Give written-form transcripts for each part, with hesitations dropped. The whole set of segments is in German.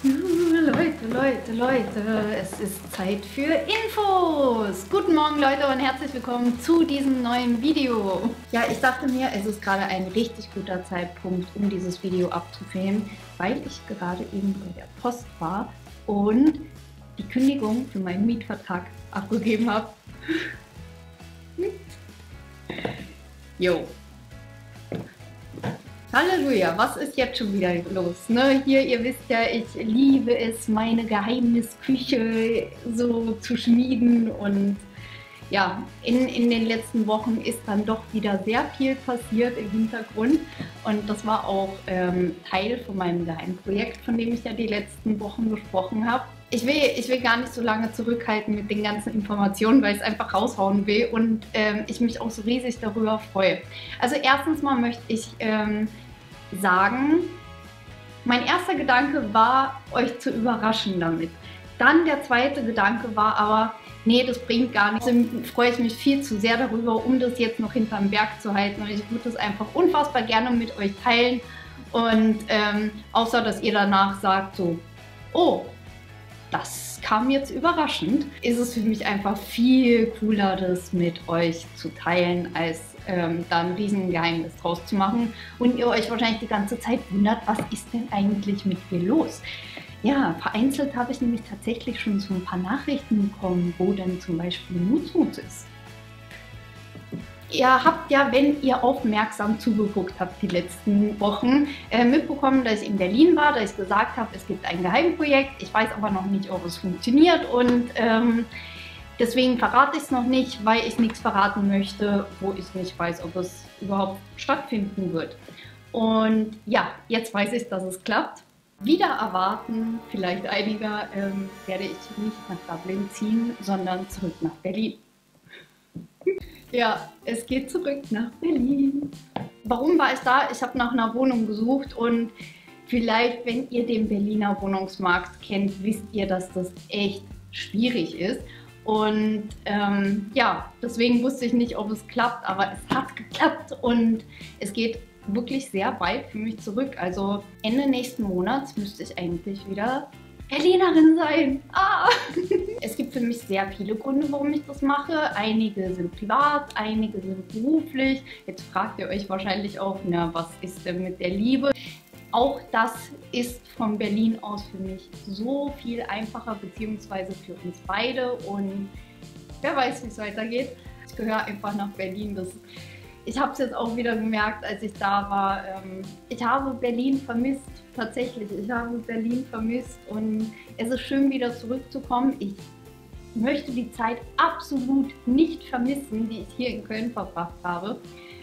Leute, es ist Zeit für Infos. Guten Morgen Leute und herzlich willkommen zu diesem neuen Video. Ja, ich dachte mir, es ist gerade ein richtig guter Zeitpunkt, um dieses Video abzufilmen, weil ich gerade eben bei der Post war und die Kündigung für meinen Mietvertrag abgegeben habe. Jo. Halleluja, was ist jetzt schon wieder los? Ne? Hier, ihr wisst ja, ich liebe es, meine Geheimnisküche so zu schmieden und ja, in den letzten Wochen ist dann doch wieder sehr viel passiert im Hintergrund und das war auch Teil von meinem Geheimprojekt, von dem ich ja die letzten Wochen gesprochen habe. Ich will gar nicht so lange zurückhalten mit den ganzen Informationen, weil ich es einfach raushauen will und ich mich auch so riesig darüber freue. Also erstens mal möchte ich sagen, mein erster Gedanke war, euch zu überraschen damit. Dann der zweite Gedanke war aber, nee, das bringt gar nichts. Deswegen freue ich mich viel zu sehr darüber, um das jetzt noch hinterm Berg zu halten und ich würde das einfach unfassbar gerne mit euch teilen und außer, dass ihr danach sagt so, oh, das kam jetzt überraschend, ist es für mich einfach viel cooler, das mit euch zu teilen, als da ein Riesengeheimnis draus zu machen und ihr euch wahrscheinlich die ganze Zeit wundert, was ist denn eigentlich mit mir los? Ja, vereinzelt habe ich nämlich tatsächlich schon so ein paar Nachrichten bekommen, wo denn zum Beispiel Mutsmut ist. Ihr habt ja, wenn ihr aufmerksam zugeguckt habt die letzten Wochen, mitbekommen, dass ich in Berlin war, dass ich gesagt habe, es gibt ein Geheimprojekt. Ich weiß aber noch nicht, ob es funktioniert und deswegen verrate ich es noch nicht, weil ich nichts verraten möchte, wo ich nicht weiß, ob es überhaupt stattfinden wird. Und ja, jetzt weiß ich, dass es klappt. Wieder erwarten, vielleicht einiger, werde ich nicht nach Dublin ziehen, sondern zurück nach Berlin. Ja, es geht zurück nach Berlin. Warum war ich da? Ich habe nach einer Wohnung gesucht und vielleicht, wenn ihr den Berliner Wohnungsmarkt kennt, wisst ihr, dass das echt schwierig ist. Und ja, deswegen wusste ich nicht, ob es klappt, aber es hat geklappt und es geht wirklich sehr bald für mich zurück. Also Ende nächsten Monats müsste ich eigentlich wieder Berlinerin sein. Ah. Es gibt für mich sehr viele Gründe, warum ich das mache. Einige sind privat, einige sind beruflich. Jetzt fragt ihr euch wahrscheinlich auch, na, was ist denn mit der Liebe? Auch das ist von Berlin aus für mich so viel einfacher, beziehungsweise für uns beide. Und wer weiß, wie es weitergeht. Ich gehöre einfach nach Berlin. Ich habe es jetzt auch wieder gemerkt, als ich da war. Ich habe Berlin vermisst, tatsächlich. Ich habe Berlin vermisst und es ist schön, wieder zurückzukommen. Ich möchte die Zeit absolut nicht vermissen, die ich hier in Köln verbracht habe.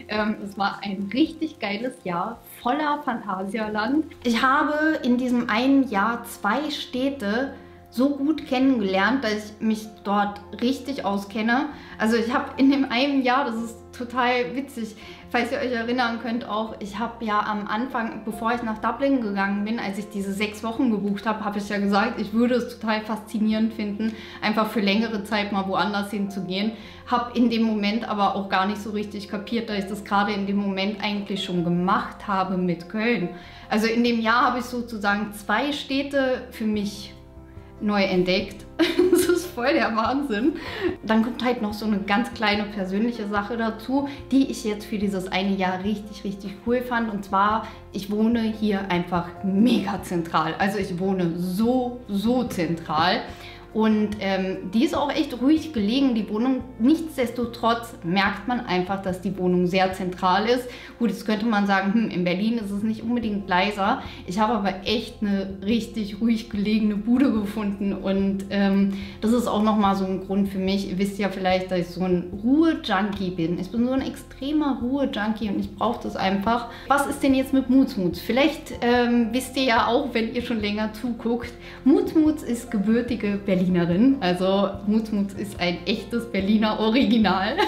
Es war ein richtig geiles Jahr, voller Phantasialand. Ich habe in diesem einen Jahr 2 Städte so gut kennengelernt, dass ich mich dort richtig auskenne. Also ich habe in dem einen Jahr, das ist total witzig, falls ihr euch erinnern könnt auch, ich habe ja am Anfang, bevor ich nach Dublin gegangen bin, als ich diese 6 Wochen gebucht habe, habe ich ja gesagt, ich würde es total faszinierend finden, einfach für längere Zeit mal woanders hinzugehen. Habe in dem Moment aber auch gar nicht so richtig kapiert, dass ich das gerade in dem Moment eigentlich schon gemacht habe mit Köln. Also in dem Jahr habe ich sozusagen 2 Städte für mich neu entdeckt. Das ist voll der Wahnsinn. Dann kommt halt noch so eine ganz kleine persönliche Sache dazu, die ich jetzt für dieses eine Jahr richtig, richtig cool fand. Und zwar, ich wohne hier einfach mega zentral. Also ich wohne so zentral. Und die ist auch echt ruhig gelegen, die Wohnung. Nichtsdestotrotz merkt man einfach, dass die Wohnung sehr zentral ist. Gut, jetzt könnte man sagen, in Berlin ist es nicht unbedingt leiser. Ich habe aber echt eine richtig ruhig gelegene Bude gefunden. Und das ist auch nochmal so ein Grund für mich. Ihr wisst ja vielleicht, dass ich so ein Ruhe-Junkie bin. Ich bin so ein extremer Ruhe-Junkie und ich brauche das einfach. Was ist denn jetzt mit Mutsmut? Vielleicht wisst ihr ja auch, wenn ihr schon länger zuguckt, Mutsmut ist gebürtige Berlinerin. Also Mutsmut ist ein echtes Berliner Original.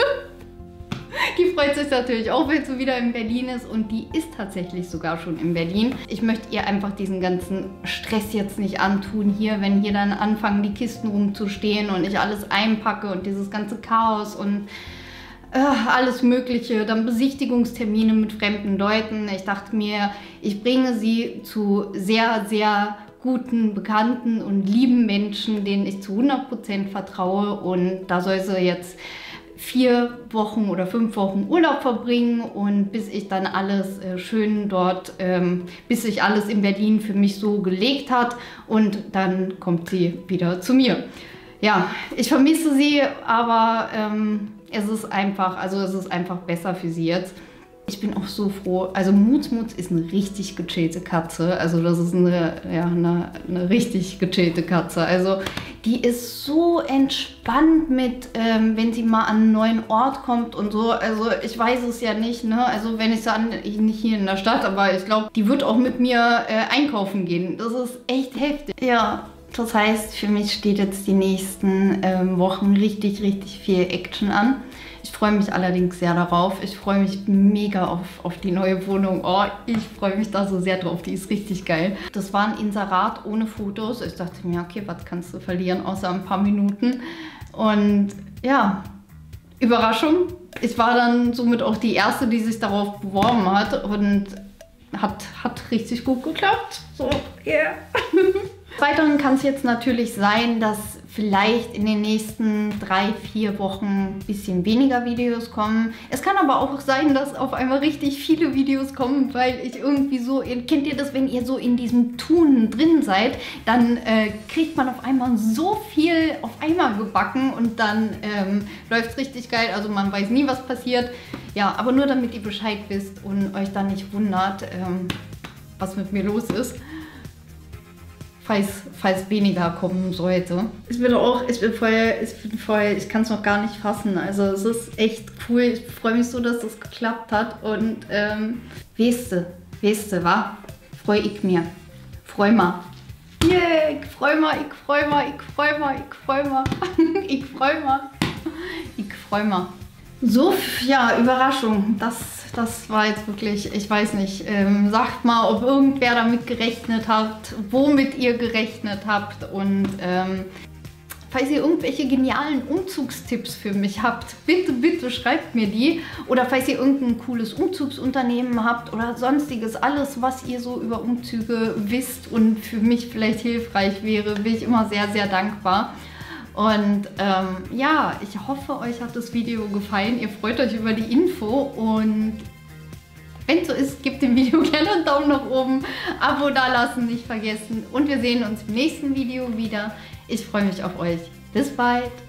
Die freut sich natürlich auch, wenn sie wieder in Berlin ist und die ist tatsächlich sogar schon in Berlin. Ich möchte ihr einfach diesen ganzen Stress jetzt nicht antun hier, wenn hier dann anfangen die Kisten rumzustehen und ich alles einpacke und dieses ganze Chaos und alles Mögliche, dann Besichtigungstermine mit fremden Leuten. Ich dachte mir, ich bringe sie zu sehr guten, bekannten und lieben Menschen, denen ich zu 100% vertraue. Und da soll sie jetzt 4 Wochen oder 5 Wochen Urlaub verbringen und bis ich dann alles schön dort, bis sich alles in Berlin für mich so gelegt hat und dann kommt sie wieder zu mir. Ja, ich vermisse sie, aber es ist einfach besser für sie jetzt. Ich bin auch so froh. Also Muts ist eine richtig gechillte Katze. Also das ist eine richtig gechillte Katze. Also die ist so entspannt mit, wenn sie mal an einen neuen Ort kommt und so. Also ich weiß es ja nicht, ne? Also wenn ich nicht hier in der Stadt, aber ich glaube, die wird auch mit mir einkaufen gehen. Das ist echt heftig. Ja, das heißt, für mich steht jetzt die nächsten Wochen richtig viel Action an. Ich freue mich allerdings sehr darauf. Ich freue mich mega auf die neue Wohnung. Oh, ich freue mich da so sehr drauf. Die ist richtig geil. Das war ein Inserat ohne Fotos. Ich dachte mir, okay, was kannst du verlieren, außer ein paar Minuten. Und ja, Überraschung. Ich war dann somit auch die Erste, die sich darauf beworben hat. Und hat richtig gut geklappt. So, yeah. Weiterhin kann es jetzt natürlich sein, dass vielleicht in den nächsten 3-4 Wochen ein bisschen weniger Videos kommen. Es kann aber auch sein, dass auf einmal richtig viele Videos kommen, weil ich irgendwie so, kennt ihr das, wenn ihr so in diesem Tun drin seid, dann kriegt man auf einmal so viel auf einmal gebacken und dann läuft es richtig geil. Also man weiß nie, was passiert. Ja, aber nur damit ihr Bescheid wisst und euch dann nicht wundert, was mit mir los ist. Falls weniger kommen sollte. Ich bin voll, ich kann es noch gar nicht fassen. Also es ist echt cool. Ich freue mich so, dass das geklappt hat. Und weißt du, wa? Freu ich mir. Freu mal. Yeah, ich freu mal. So, ja, Überraschung. Das war jetzt wirklich, ich weiß nicht, sagt mal, ob irgendwer damit gerechnet hat, womit ihr gerechnet habt und falls ihr irgendwelche genialen Umzugstipps für mich habt, bitte schreibt mir die. Oder falls ihr irgendein cooles Umzugsunternehmen habt oder sonstiges, alles, was ihr so über Umzüge wisst und für mich vielleicht hilfreich wäre, bin ich immer sehr dankbar. Und ja, ich hoffe, euch hat das Video gefallen. Ihr freut euch über die Info und wenn es so ist, gebt dem Video gerne einen Daumen nach oben, Abo dalassen nicht vergessen und wir sehen uns im nächsten Video wieder. Ich freue mich auf euch. Bis bald!